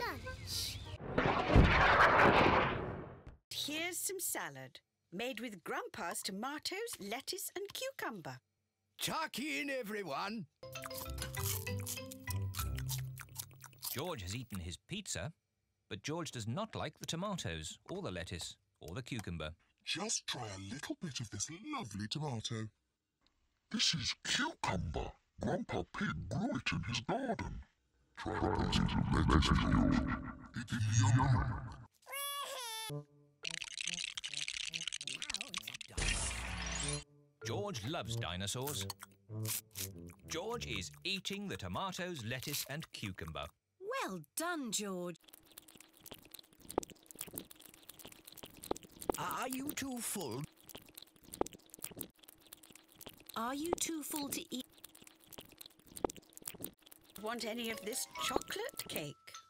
lunch. Here's some salad, made with Grandpa's tomatoes, lettuce and cucumber. Tuck in, everyone. George has eaten his pizza, but George does not like the tomatoes, or the lettuce, or the cucumber. Just try a little bit of this lovely tomato. This is cucumber. Grandpa Pig grew it in his garden. Try a piece of lettuce, George. It is yummy. George loves dinosaurs. George is eating the tomatoes, lettuce and cucumber. Well done, George. Are you too full? Are you too full to eat? Want any of this chocolate cake?